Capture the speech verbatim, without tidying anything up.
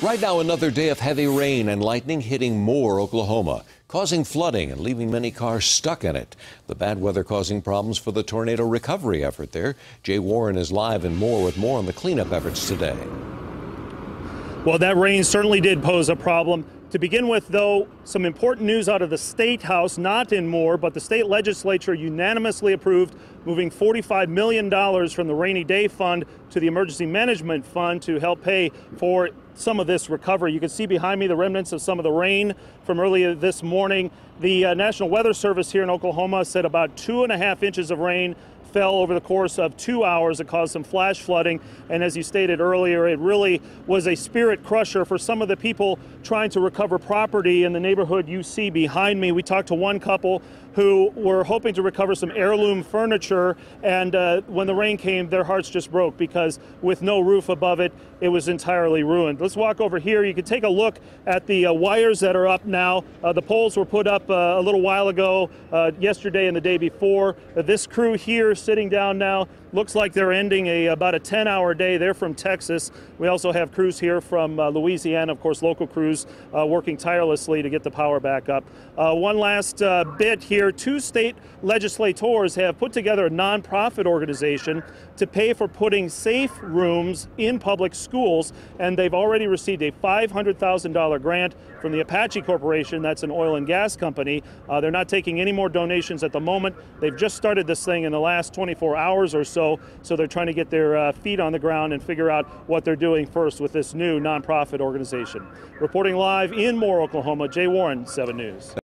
Right now, another day of heavy rain and lightning hitting Moore, Oklahoma, causing flooding and leaving many cars stuck in it. The bad weather causing problems for the tornado recovery effort there. Jay Warren is live in Moore with more on the cleanup efforts today. Well, that rain certainly did pose a problem. To begin with, though, some important news out of the State House, not in Moore, but the state legislature unanimously approved moving forty-five million dollars from the Rainy Day Fund to the Emergency Management Fund to help pay for some of this recovery. You can see behind me the remnants of some of the rain from earlier this morning. The uh, National Weather Service here in Oklahoma said about two and a half inches of rain fell over the course of two hours. It caused some flash flooding, and as you stated earlier, it really was a spirit crusher for some of the people trying to recover property in the neighborhood you see behind me. We talked to one couple who were hoping to recover some heirloom furniture, and uh, when the rain came, their hearts just broke because with no roof above it, it was entirely ruined. Let's walk over here. You can take a look at the uh, wires that are up now. Uh, the poles were put up uh, a little while ago, uh, yesterday and the day before. Uh, this crew here sitting down now looks like they're ending a about a ten hour day. They're from Texas. We also have crews here from uh, Louisiana, of course, local crews uh, working tirelessly to get the power back up. Uh, one last uh, bit here. Two state legislators have put together a nonprofit organization to pay for putting safe rooms in public schools, and they've already received a five hundred thousand dollar grant from the Apache Corporation. That's an oil and gas company. Uh, they're not taking any more donations at the moment. They've just started this thing in the last twenty-four hours or so. So they're trying to get their uh, feet on the ground and figure out what they're doing first with this new nonprofit organization. Reporting live in Moore, Oklahoma, Jay Warren, seven News.